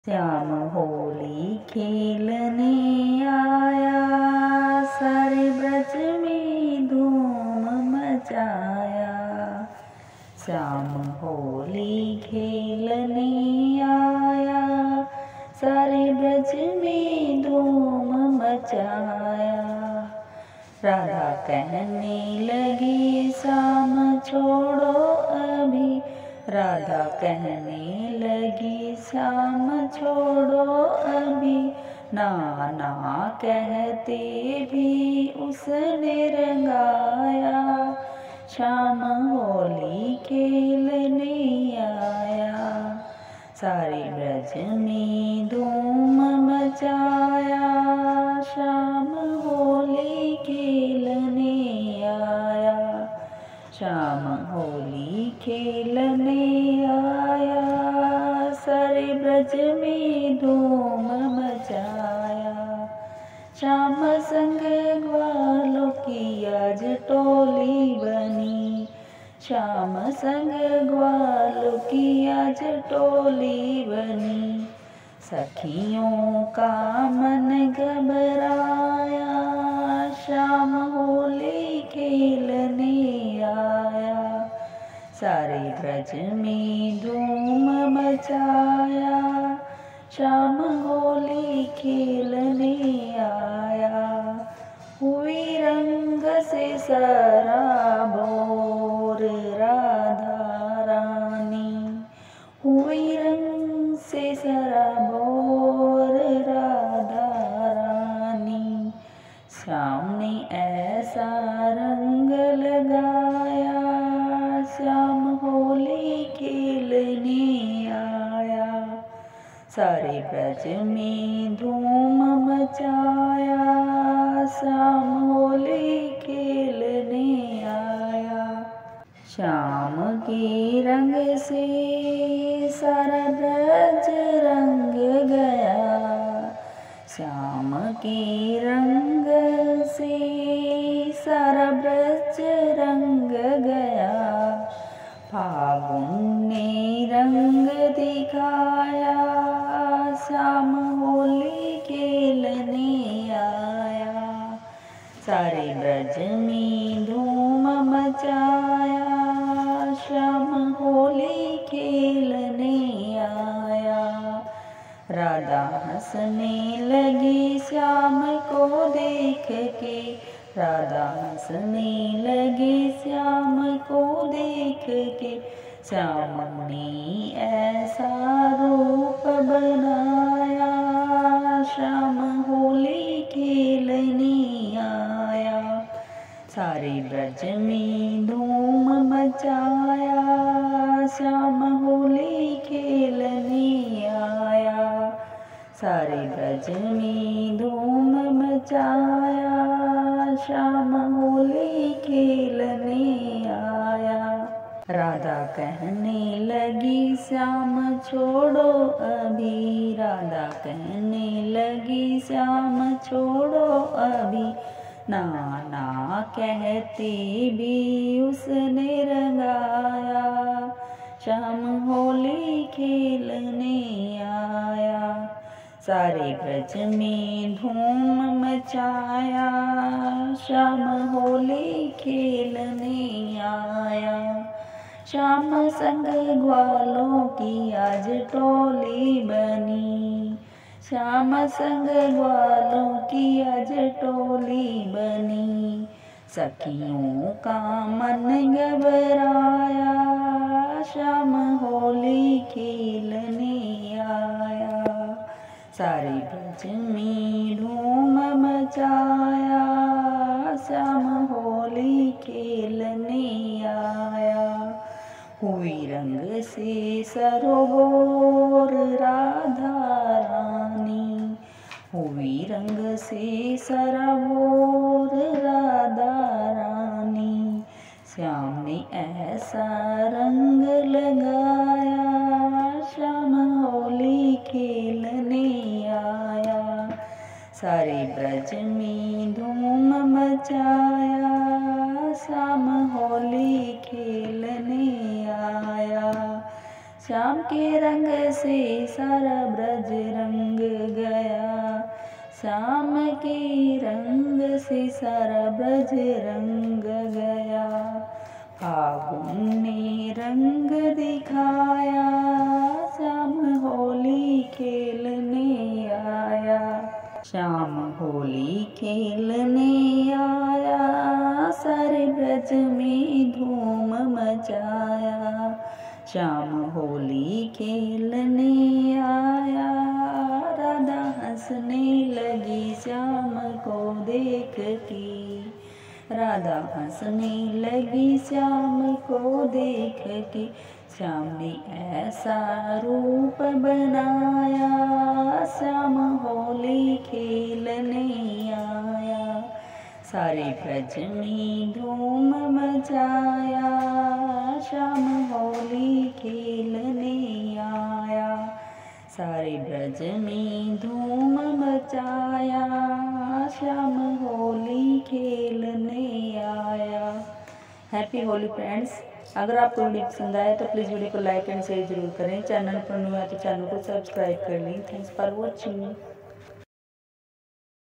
श्याम होली खेलने आया, सारे ब्रज में धूम मचाया। श्याम होली खेलने आया, सारे ब्रज में धूम मचाया। राधा कहने लगी श्याम छोड़ो अभी, राधा कहने लगी श्याम छोड़ो अभी। नाना कहते भी उसने रंगाया, श्याम होली खेलने आया। सारे ब्रज में धूम मचाया, श्याम होली खेलने आया। श्याम होली खेलने आया, सारे ब्रज में धूम मचाया। श्याम संग ग्वालों की आज टोली बनी, श्याम संग ग्वालों की आज टोली बनी। सखियों का मन घबराया, श्याम होली खेलने आया। सारे ब्रज में धूम मचाया, श्याम होली खेलने आया। हुई रंग से सराबोर राधा रानी, हुई रंग से सराबोर राधा रानी। श्याम ने ऐसा रंग लगाया, श्याम होली खेलने आया। सारे ब्रज में धूम मचाया, श्याम होली खेलने आया। श्याम के रंग से सारा ब्रज रंग गया, श्याम के रंग से सारा ब्रज रंग गया। फागुन ने रंग दिखाया, श्याम होली खेलने आया। सारे ब्रज में धूम मचाया, श्याम होली खेलने आया। राधा हंसने लगी श्याम को देख के, राधा हंसने लगी श्याम को देख के। श्याम ने ऐसा रूप बनाया, श्याम होली खेलने आया। सारे ब्रज में धूम मचाया, श्याम होली खेलने आया। सारे ब्रज में धूम मचाया, श्याम होली खेलने आया। राधा कहने लगी श्याम छोड़ो अभी, राधा कहने लगी श्याम छोड़ो अभी। नाना कहते भी उसने रंगाया, श्याम होली खेलने आया। सारे ब्रज में धूम मचाया, श्याम होली खेलने आया। श्याम संग ग्वालों की आज टोली बनी, श्याम संग ग्वालों की आज टोली बनी। सखियों का मन घबराया, श्याम होली खेलने आया। सारे ब्रज में धूम मचाया, श्याम होली खेलने आया। हुई रंग से सरोवर राधा रानी, हुई रंग से सरोवर राधा रानी। श्याम ने ऐसा रंग लगाया, श्याम होली खेलने आया। सारे ब्रज में धूम मचाया, श्याम होली खेलने आया। श्याम के रंग से सारा ब्रज रंग गया, श्याम के रंग से सारा ब्रज रंग गया। फागुन ने रंग दिखाया, श्याम होली खेलने आया, श्याम होली खेलने आया, सारे ब्रज में धूम मचाया, श्याम होली खेलने आया। राधा हंसने लगी श्याम को देख के, राधा हंसने लगी श्याम को देख के, श्याम ने ऐसा रूप बनाया, श्याम होली खेलने आया, सारे ब्रज में धूम मचाया, श्याम होली खेलने आया, सारे ब्रज में धूम मचाया, श्याम होली खेलने आया। Happy Holi friends. अगर आपको वीडियो पसंद आया तो प्लीज़ वीडियो को लाइक एंड शेयर जरूर करें। चैनल पर न्यू है तो चैनल को सब्सक्राइब कर लें। Thanks for watching.